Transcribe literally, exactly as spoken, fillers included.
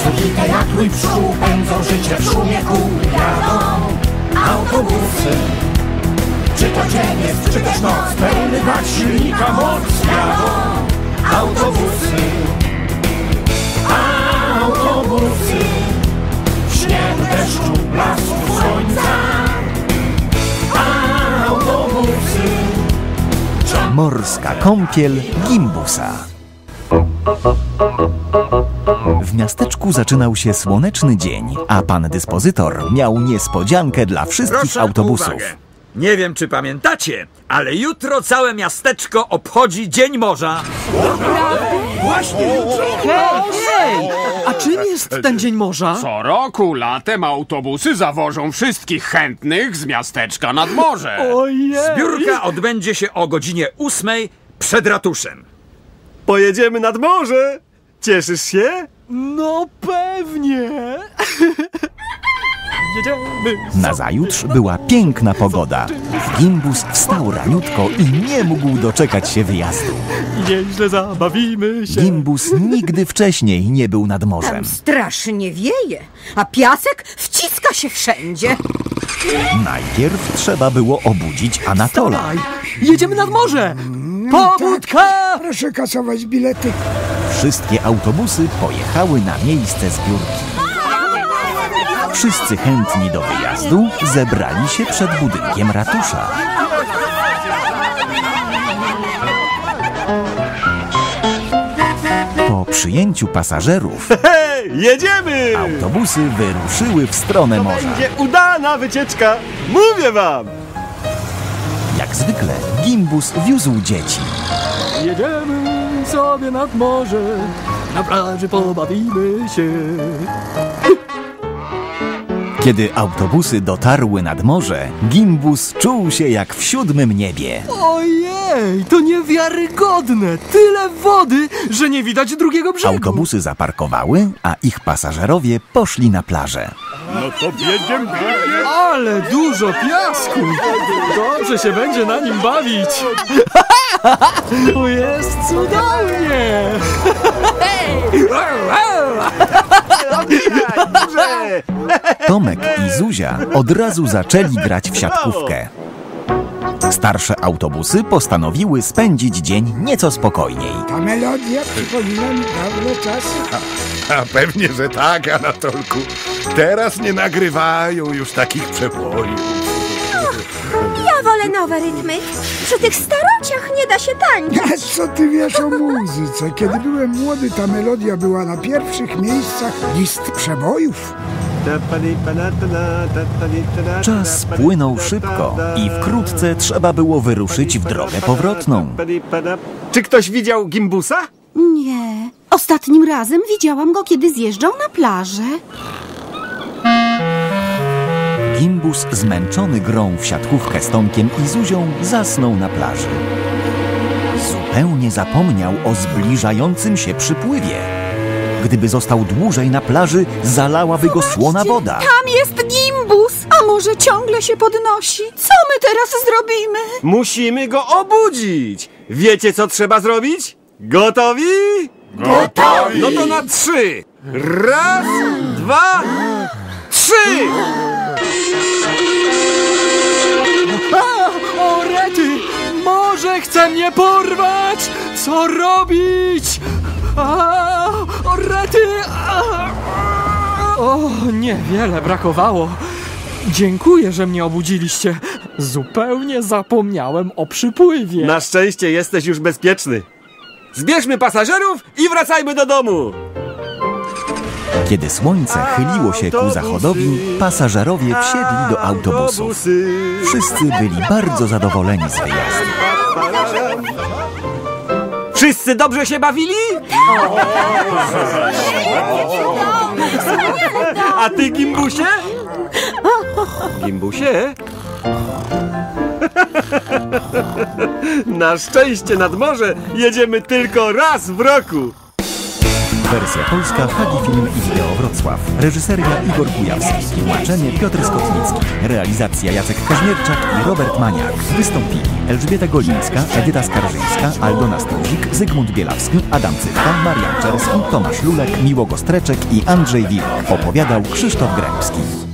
Psychikę jak mój pszczół, pędzą życie w szumie kół. Jadą autobusy, czy to dzień jest, czy też noc, pełny brak silnika moc. Jadą autobusy, autobusy, w śniegu, deszczu, blasku słońca. Autobusy. Morska kąpiel Gimbusa. W miasteczku zaczynał się słoneczny dzień, a pan dyspozytor miał niespodziankę dla wszystkich Proszę autobusów. o uwagę. Nie wiem, czy pamiętacie, ale jutro całe miasteczko obchodzi Dzień Morza. Właśnie jutro! Hej, hej! A czym jest ten Dzień Morza? Co roku latem autobusy zawożą wszystkich chętnych z miasteczka nad morze. Ojej! Zbiórka odbędzie się o godzinie ósmej przed ratuszem. Pojedziemy nad morze! Cieszysz się? No pewnie! Jedziemy. Nazajutrz była piękna pogoda. Gimbus wstał raniutko i nie mógł doczekać się wyjazdu. Nieźle zabawimy się. Gimbus nigdy wcześniej nie był nad morzem. Tam strasznie wieje, a piasek wciska się wszędzie. Najpierw trzeba było obudzić Anatola. Daj, jedziemy nad morze! Pobudka! Proszę kasować bilety. Wszystkie autobusy pojechały na miejsce zbiórki. Wszyscy chętni do wyjazdu zebrali się przed budynkiem ratusza. Po przyjęciu pasażerów Hej, jedziemy! autobusy wyruszyły w stronę morza. Będzie udana wycieczka! Mówię wam! Jak zwykle Gimbus wiózł dzieci. Jedziemy sobie nad morze, na plaży pobawimy się. Kiedy autobusy dotarły nad morze, Gimbus czuł się jak w siódmym niebie. Ojej, to niewiarygodne! Tyle wody, że nie widać drugiego brzegu. Autobusy zaparkowały, a ich pasażerowie poszli na plażę. No to biegiem, biegiem! Ale dużo piasku! Dobrze się będzie na nim bawić! To jest cudownie! Tomek i Zuzia od razu zaczęli grać w siatkówkę. Starsze autobusy postanowiły spędzić dzień nieco spokojniej. Ta melodia przypomina mi dawne czasy. A pewnie, że tak, Anatolku. Teraz nie nagrywają już takich przebojów. Ja wolę nowe rytmy. Przy tych starociach nie da się tańczyć. A co ty wiesz o muzyce? Kiedy byłem młody, ta melodia była na pierwszych miejscach list przebojów. Czas płynął szybko i wkrótce trzeba było wyruszyć w drogę powrotną. Czy ktoś widział Gimbusa? Nie. Ostatnim razem widziałam go, kiedy zjeżdżał na plażę. Gimbus, zmęczony grą w siatkówkę z Tomkiem i Zuzią, zasnął na plaży. Zupełnie zapomniał o zbliżającym się przypływie. Gdyby został dłużej na plaży, zalałaby go słona woda. Tam jest Gimbus! A może ciągle się podnosi? Co my teraz zrobimy? Musimy go obudzić! Wiecie, co trzeba zrobić? Gotowi? Gotowi! No to na trzy! Raz, dwa, trzy! A, o rety! Morze chce mnie porwać! Co robić? A, o rety! A, o, niewiele brakowało. Dziękuję, że mnie obudziliście. Zupełnie zapomniałem o przypływie. Na szczęście jesteś już bezpieczny. Zbierzmy pasażerów i wracajmy do domu! Kiedy słońce chyliło się ku zachodowi, pasażerowie wsiedli do autobusów. Wszyscy byli bardzo zadowoleni z wyjazdu. Wszyscy dobrze się bawili? A ty, Gimbusie? Gimbusie? Na szczęście nad morze jedziemy tylko raz w roku. Wersja polska Hagifilm i Wideo Wrocław. Reżyseria Igor Kujawski. Tłumaczenie Piotr Skotnicki. Realizacja Jacek Kaźmierczak i Robert Maniak. Wystąpili Elżbieta Golińska, Edyta Skarżyńska, Aldona Struzik, Zygmunt Bielawski, Adam Cywka, Marian Czerski, Tomasz Lulek, Miłogo Streczek i Andrzej Wilk. Opowiadał Krzysztof Grębski.